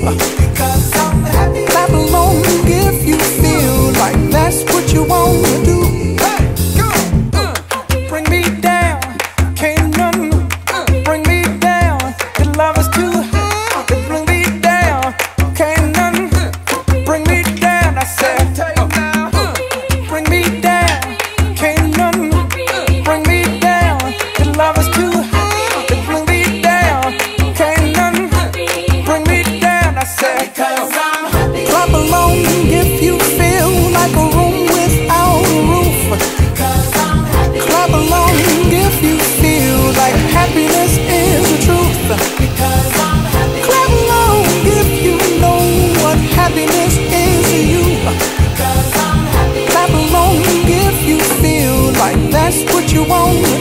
Because I'm happy. Clap along if you feel like that's what you want to do. Hey, go. Bring me down, can't none bring me down. Your love is too high to bring me down. Can't none bring me down. I said, bring me down, can't none bring me down. Your love is too high to bring me down. Can't none bring me down. I said, Because I'm happy. clap along if you feel like a room without a roof. Because I'm happy. Clap along if you feel like happiness is the truth. Because I'm happy. Clap along if you know what happiness is to you. Because I'm happy. Clap along if you feel like that's what you want